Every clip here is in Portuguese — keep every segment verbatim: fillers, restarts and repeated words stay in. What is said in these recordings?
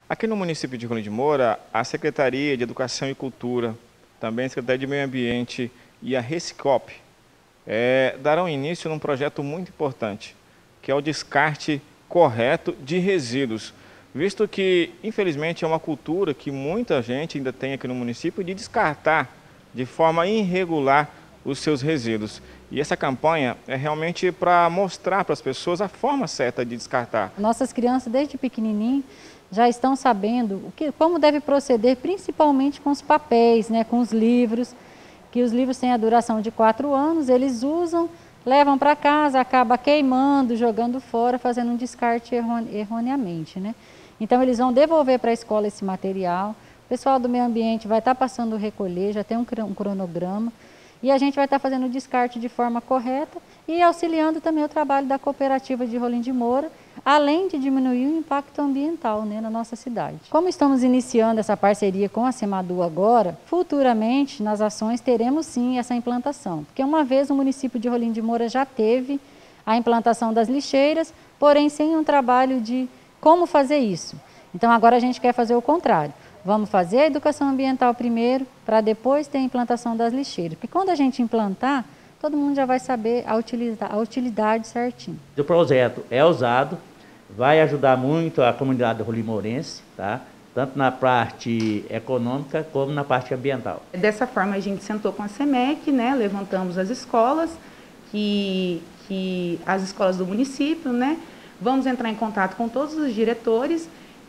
Aqui no município de Rolim de Moura, a Secretaria de Educação e Cultura, também a Secretaria de Meio Ambiente e a Recicop é, darão início num projeto muito importante, que é o descarte correto de resíduos, visto que, infelizmente, é uma cultura que muita gente ainda tem aqui no município de descartar de forma irregular os seus resíduos. E essa campanha é realmente para mostrar para as pessoas a forma certa de descartar. Nossas crianças, desde pequenininho, já estão sabendo o que, como deve proceder, principalmente com os papéis, né, com os livros, que os livros têm a duração de quatro anos, eles usam, levam para casa, acaba queimando, jogando fora, fazendo um descarte erroneamente, né? Então eles vão devolver para a escola esse material, o pessoal do meio ambiente vai estar passando o recolher, já tem um cronograma, e a gente vai estar fazendo o descarte de forma correta e auxiliando também o trabalho da cooperativa de Rolim de Moura, além de diminuir o impacto ambiental, né, na nossa cidade. Como estamos iniciando essa parceria com a Semadu agora, futuramente nas ações teremos sim essa implantação, porque uma vez o município de Rolim de Moura já teve a implantação das lixeiras, porém sem um trabalho de como fazer isso. Então agora a gente quer fazer o contrário. Vamos fazer a educação ambiental primeiro, para depois ter a implantação das lixeiras. Porque quando a gente implantar, todo mundo já vai saber a utilidade, a utilidade certinho. O projeto é usado, vai ajudar muito a comunidade rolimourense, tá? Tanto na parte econômica como na parte ambiental. Dessa forma a gente sentou com a SEMEC, né? Levantamos as escolas, que, que as escolas do município, né? Vamos entrar em contato com todos os diretores,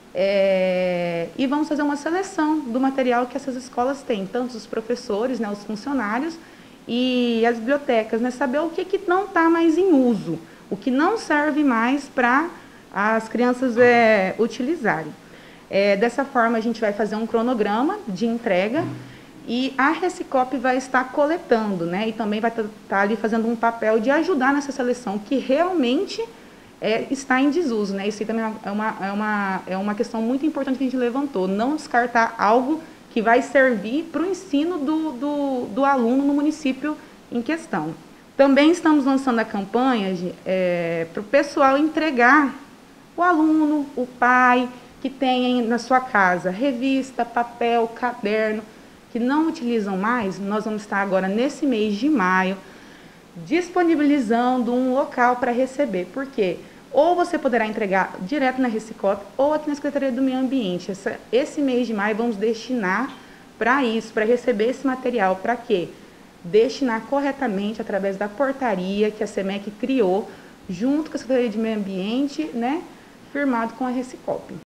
É, e vamos fazer uma seleção do material que essas escolas têm, tanto os professores, né, os funcionários e as bibliotecas, né, saber o que, que não está mais em uso, o que não serve mais para as crianças é, utilizarem. É, dessa forma, a gente vai fazer um cronograma de entrega e a Recicop vai estar coletando, né, e também vai estar tá ali fazendo um papel de ajudar nessa seleção, que realmente É, está em desuso, né? Isso também é uma, é, uma, é uma questão muito importante que a gente levantou, não descartar algo que vai servir para o ensino do, do, do aluno no município em questão. Também estamos lançando a campanha é, para o pessoal entregar o aluno, o pai, que tem na sua casa revista, papel, caderno, que não utilizam mais. Nós vamos estar agora nesse mês de maio disponibilizando um local para receber, porque ou você poderá entregar direto na Recicop ou aqui na Secretaria do Meio Ambiente. Essa, esse mês de maio vamos destinar para isso, para receber esse material. Para quê? Destinar corretamente através da portaria que a SEMEC criou, junto com a Secretaria de Meio Ambiente, né, firmado com a Recicop.